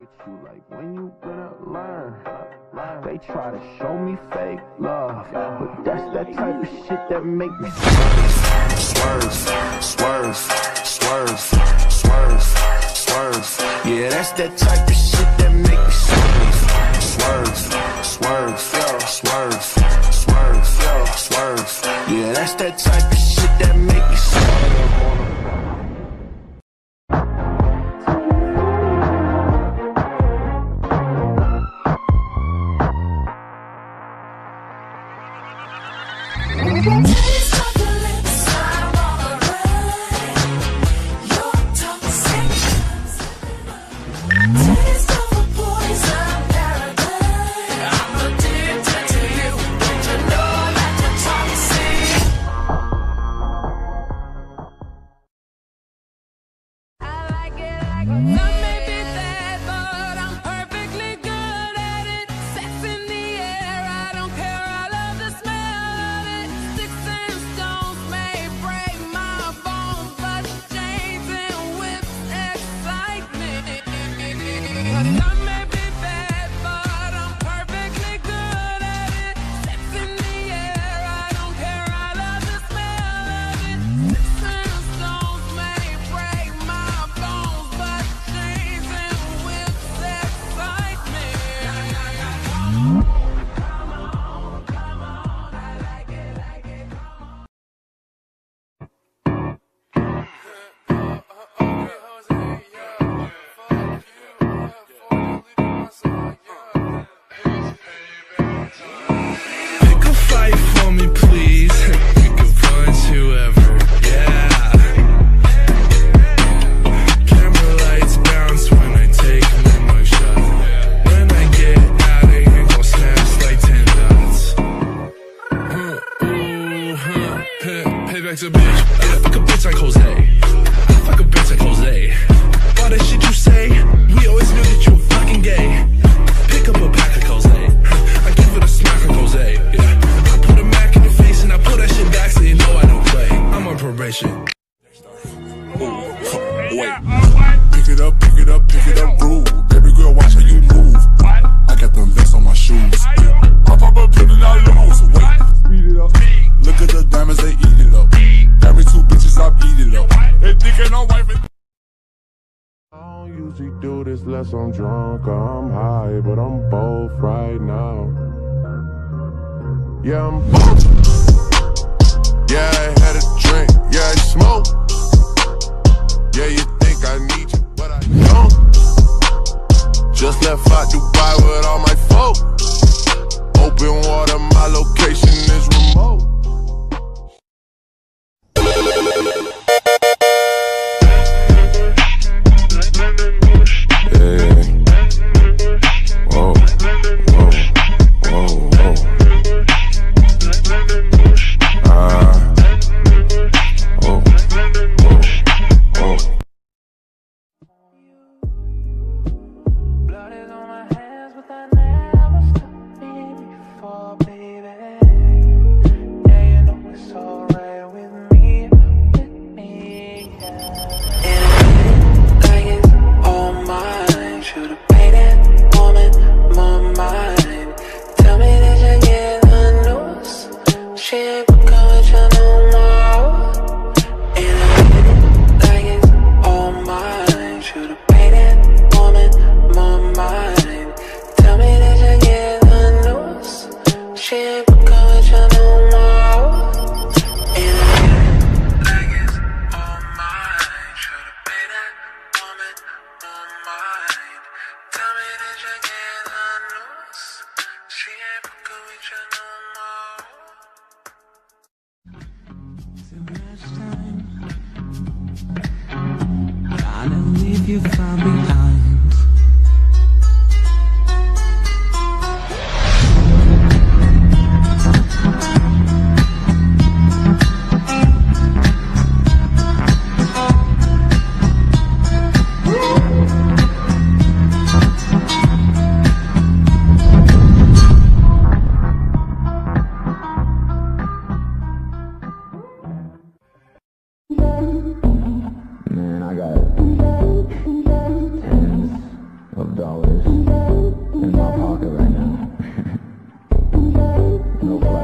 You like when you gonna learn? They try to show me fake love, but that's that type of shit that make me swerve, swerve, swerve, swerve, swerve. Yeah, that's that type of shit that make me swerve, swerve, swerve, swerve, swerve, swerve. Yeah, that's that type of shit that make me swerve. Payback's a bitch. Yeah, fuck a bitch like Jose. I fuck a bitch like Jose. All that shit you say, we always knew that you were fucking gay. Pick up a pack of Jose. I give it a smack of Jose. Yeah, I put a Mac in your face and I pull that shit back so you know I don't play. I'm on probation. Wait. Pick it up, pick it up, pick it up, rude. Baby girl, watch how you move. I got them vests on my shoes. Pop up a pin and I lose. Wait, speed it up. Look at the diamonds, they eat it up. Every two bitches, I beat it up. They thinking I'm wife. I don't usually do this unless I'm drunk or I'm high, but I'm both right now. Yeah, I'm both. Yeah, I had a drink. Yeah, I smoke. Yeah, you think I need you, but I don't. Just left out Dubai with all my folk. Open water, my location is remote. Leave you far behind. in my pocket right now. No flex.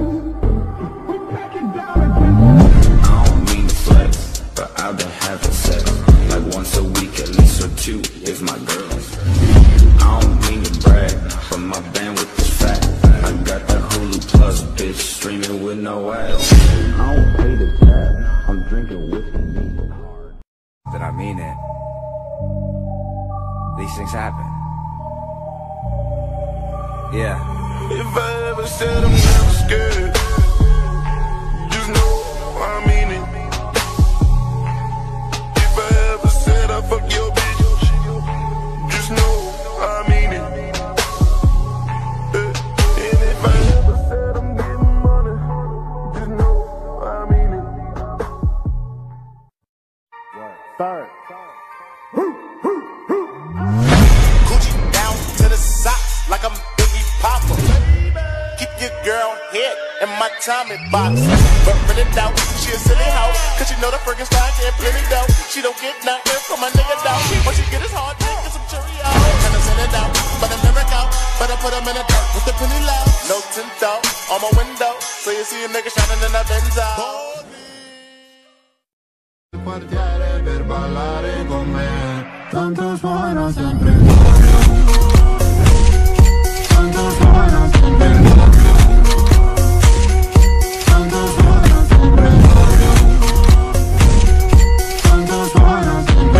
I don't mean to flex, but I've been having sex like once a week at least, or two if my girls. I don't mean to brag, but my bandwidth is fat. I got that Hulu Plus, bitch, streaming with no ads. I don't pay the tab, I'm drinking whiskey neat hard. That I mean it. These things happen. Yeah. If I ever said I'm never scared, just know I mean it. If I ever said I fuck your bitch, just know I mean it. And if I ever said I'm getting money, just know I mean it. Third. Gucci down to the socks like I'm Biggie Papa. Keep your girl head in my Tommy box. But really doubt she a silly hoe, cause she know the friggin' stock and plenty dough. She don't get nothing from my nigga though. When she get his hard dick and some Cheerios, and I send it out, but I never go. But I put him in a dirt with the penny low. No tint out on my window, so you see a nigga shining in a Benzo. Quartiere per ballare con me, tanto suona sempre. Tanto suona sempre. Tanto suona sempre. Tanto suona sempre.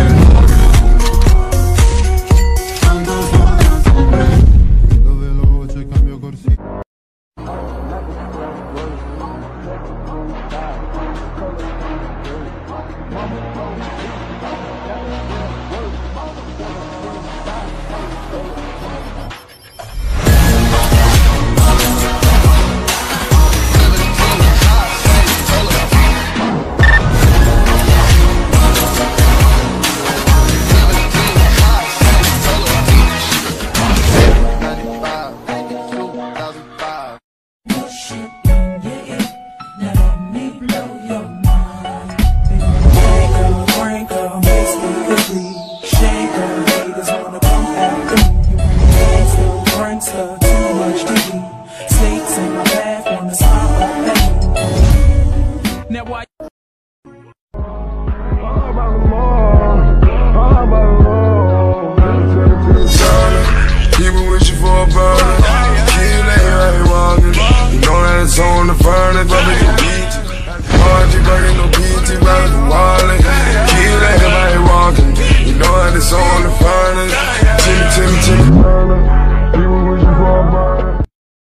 Tanto suona sempre. Vado veloce, cambio corsia. On the furnace, but it's a beach. Hard you burning no PT, rather than wallet. Kill everybody walking. You know how this on the furnace. Timmy, Turner. People wishing for a burner.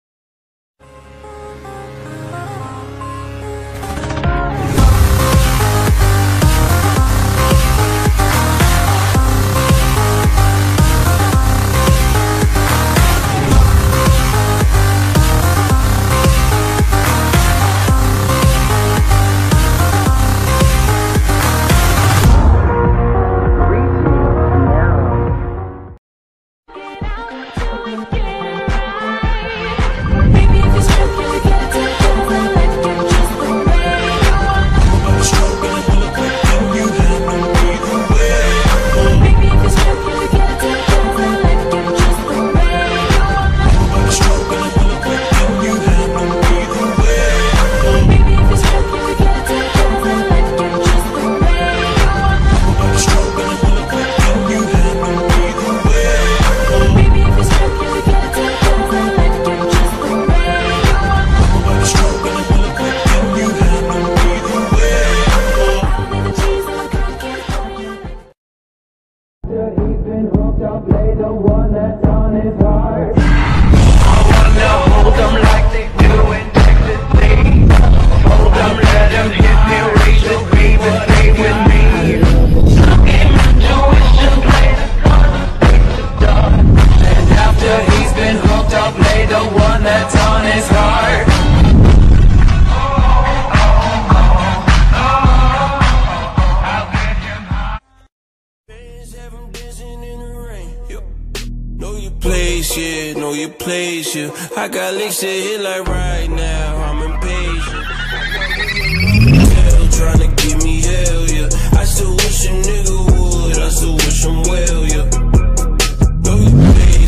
Know your place, yeah. I got licks to hit like right now. I'm impatient. Hell, trying to give me hell, yeah. I still wish a nigga would. I still wish him well, yeah. Know your place.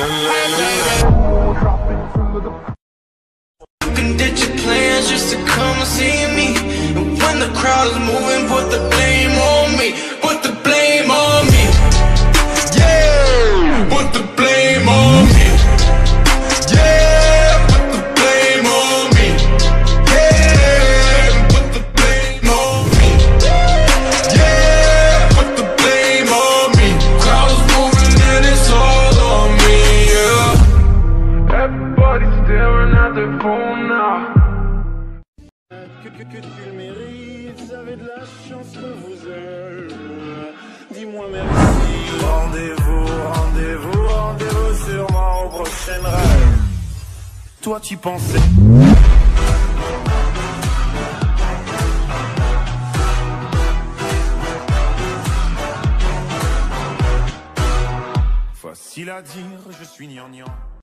You can ditch your plans just to come and see me. And when the crowd is moving, put the blame on me. Put the blame on me. Yeah, put the blame on me. Yeah, put the blame on me. Yeah, put the blame on me. Yeah, put the blame on me. Crowd is moving and it's all on me. Yeah. Everybody's staring at their phone now. Que tu le mérites, j'avais de la chance que vous aime. Dis-moi merci. Rendez-vous sûrement au prochain rêve. Toi tu pensais. Facile à dire, je suis gnangnan.